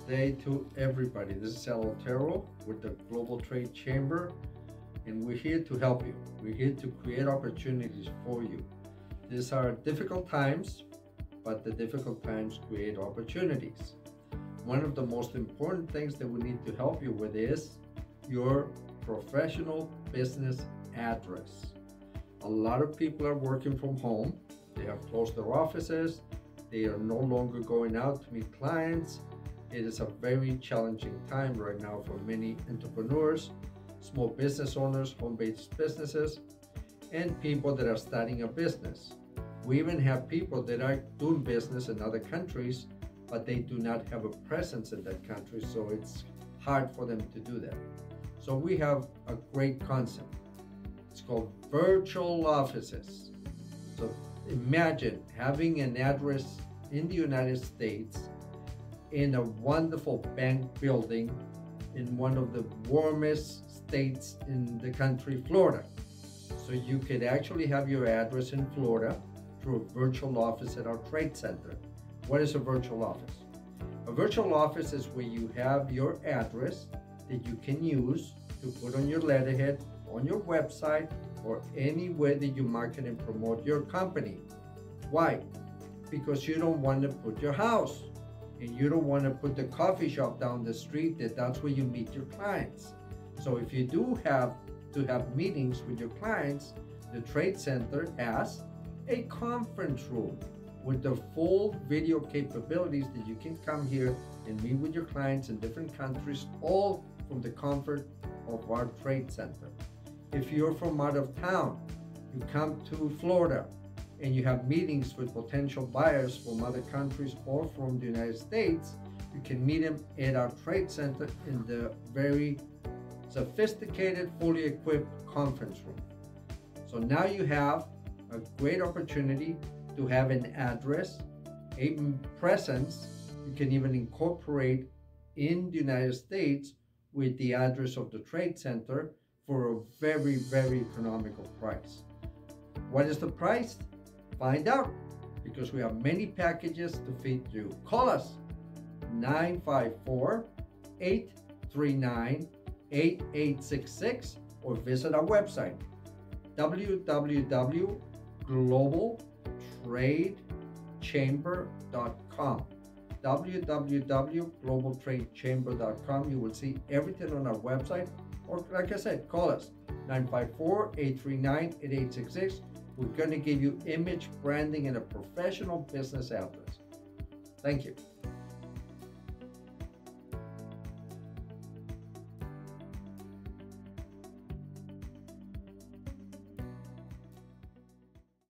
day to everybody. This is Al Otero with the Global Trade Chamber, and we're here to help you. We're here to create opportunities for you. These are difficult times, but the difficult times create opportunities. One of the most important things that we need to help you with is your professional business address. A lot of people are working from home. They have closed their offices. They are no longer going out to meet clients. It is a very challenging time right now for many entrepreneurs, small business owners, home-based businesses, and people that are starting a business. We even have people that are doing business in other countries, but they do not have a presence in that country, so it's hard for them to do that. So we have a great concept. It's called virtual offices. So imagine having an address in the United States in a wonderful bank building in one of the warmest states in the country, Florida. So you could actually have your address in Florida through a virtual office at our trade center. What is a virtual office? A virtual office is where you have your address that you can use to put on your letterhead, on your website, or any way that you market and promote your company. Why? Because you don't want to put your house, and you don't want to put the coffee shop down the street that's where you meet your clients. So if you do have to have meetings with your clients, the trade center has a conference room with the full video capabilities that you can come here and meet with your clients in different countries, all from the comfort of our trade center. If you're from out of town, you come to Florida and you have meetings with potential buyers from other countries or from the United States, you can meet them at our trade center in the very sophisticated, fully equipped conference room. So now you have a great opportunity to have an address, a presence. You can even incorporate in the United States with the address of the trade center for a very, very economical price. What is the price? Find out, because we have many packages to fit you. Call us 954-839-8866 or visit our website www.globaltradechamber.com. www.globaltradechamber.com. You will see everything on our website, or like I said, call us 954-839-8866. We're going to give you image branding and a professional business address. Thank you.